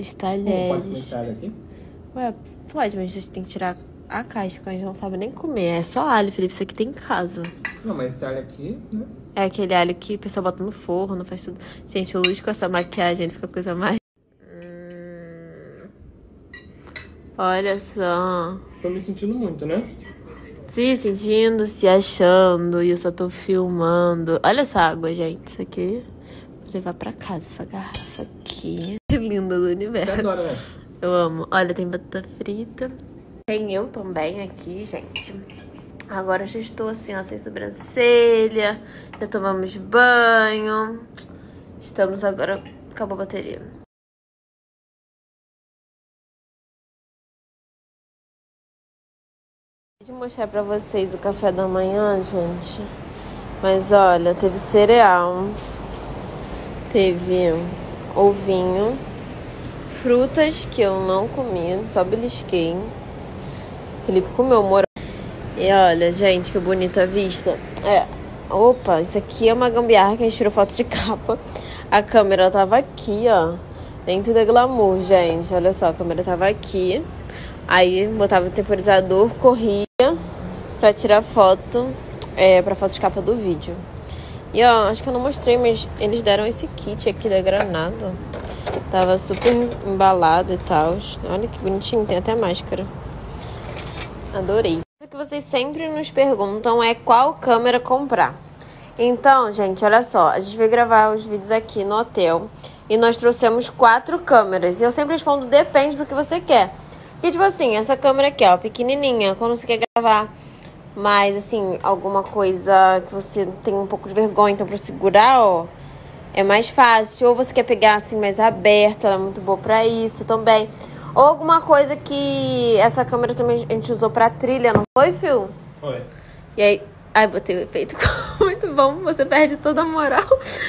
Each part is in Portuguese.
Os Não pode comer talheres. esse alho aqui? Ué, pode, mas a gente tem que tirar a casca. A gente não sabe nem comer. É só alho, Felipe. Isso aqui tem em casa. Não, mas esse alho aqui, né? É aquele alho que o pessoal bota no forno, faz tudo. Gente, o Luiz com essa maquiagem, ele fica a coisa mais... Olha só. Tô me sentindo muito, né? Se sentindo, se achando. E eu só tô filmando. Olha essa água, gente. Isso aqui... Vou levar pra casa, essa garrafa aqui. Linda do Você universo. adora, né? Eu amo. Olha, tem batata frita. Tem eu também aqui, gente. Agora eu já estou assim, ó, sem sobrancelha. Já tomamos banho. Estamos agora... Acabou a bateria. Vou mostrar pra vocês o café da manhã, gente. Mas olha, teve cereal. Teve ovinho. Frutas que eu não comi, só belisquei. Felipe comeu morango. E olha, gente, que bonita a vista. Opa, isso aqui é uma gambiarra que a gente tirou foto de capa. A câmera tava aqui, ó. Dentro da Glamour, gente. Olha só, a câmera tava aqui. Aí botava o temporizador, corria pra tirar foto, pra foto de capa do vídeo. E ó, acho que eu não mostrei, mas eles deram esse kit aqui da Granada. Tava super embalado e tal. Olha que bonitinho, tem até máscara. Adorei. O que vocês sempre nos perguntam é qual câmera comprar. Então, gente, olha só. A gente veio gravar os vídeos aqui no hotel e nós trouxemos 4 câmeras. E eu sempre respondo, depende do que você quer. E tipo assim, essa câmera aqui, ó, pequenininha. Quando você quer gravar mais, assim, alguma coisa que você tem um pouco de vergonha, então pra segurar, ó, é mais fácil. Ou você quer pegar assim mais aberta, ela é muito boa pra isso também. Ou alguma coisa que essa câmera também a gente usou pra trilha, não foi, Phil? Foi. E aí, botei o efeito muito bom, você perde toda a moral.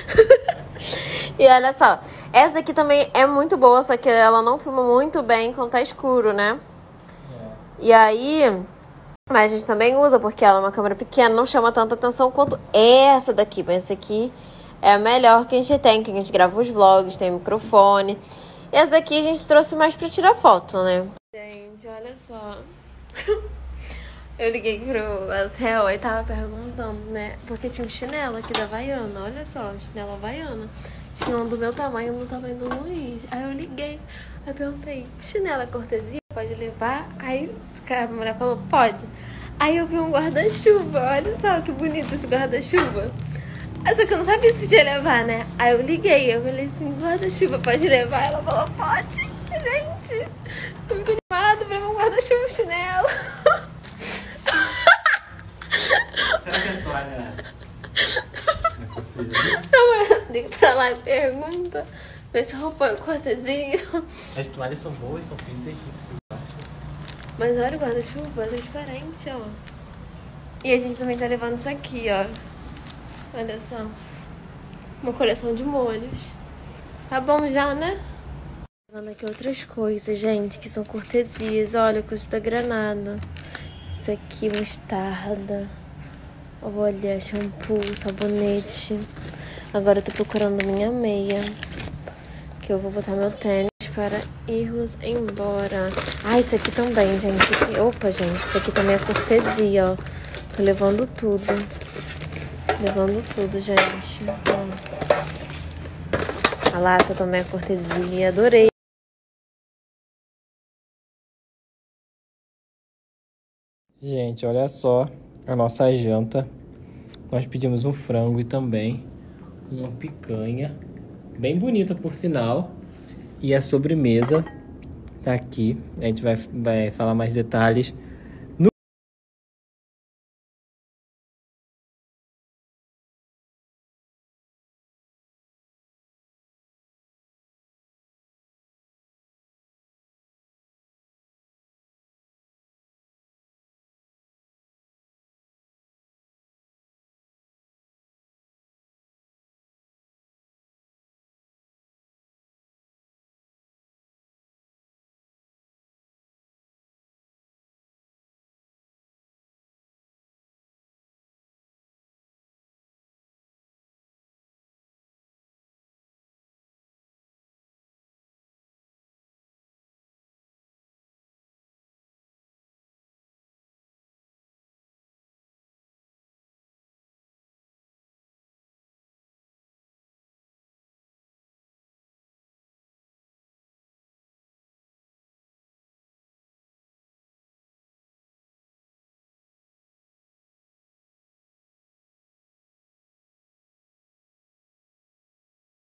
E olha só, essa aqui também é muito boa, só que ela não filma muito bem quando tá escuro, né? E aí, mas a gente também usa porque ela é uma câmera pequena, não chama tanta atenção quanto essa daqui. Mas essa aqui é a melhor que a gente tem, que a gente grava os vlogs, tem microfone. E essa daqui a gente trouxe mais pra tirar foto, né? Gente, olha só. Eu liguei pro hotel e tava perguntando, né? Porque tinha um chinelo aqui da Havaiana. Olha só, um chinelo Havaiana. Tinha um do meu tamanho e um do tamanho do Luiz. Aí eu liguei. Aí eu perguntei, chinelo é cortesia? Pode levar? Aí a mulher falou, pode. Aí eu vi um guarda-chuva. Olha só que bonito esse guarda-chuva. Só que eu não sabia se podia levar, né? Aí eu liguei, eu falei assim, guarda-chuva pode levar? Ela falou, pode. Gente, tô muito animada pra levar um guarda-chuva e chinelo. Será que a toalha é cortesia? Não, liga pra lá e pergunta. Vê se a roupa é cortesia. As toalhas são boas, são físicas, tipo, Mas olha o guarda-chuva, é transparente, ó. E a gente também tá levando isso aqui, ó. Olha só. Uma coleção de molhos. Tá bom já, né? Levando aqui outras coisas, gente, que são cortesias. Olha, coisa da Granada. Isso aqui, mostarda. Olha, shampoo, sabonete. Agora eu tô procurando minha meia. Que eu vou botar meu tênis para irmos embora. Isso aqui também, gente. Opa, gente, isso aqui também é cortesia, ó. Tô levando tudo. Levando tudo, gente. Ó. A lata também é cortesia. Adorei. Gente, olha só a nossa janta. Nós pedimos um frango e também uma picanha. Bem bonita, por sinal. E a sobremesa tá aqui. A gente vai falar mais detalhes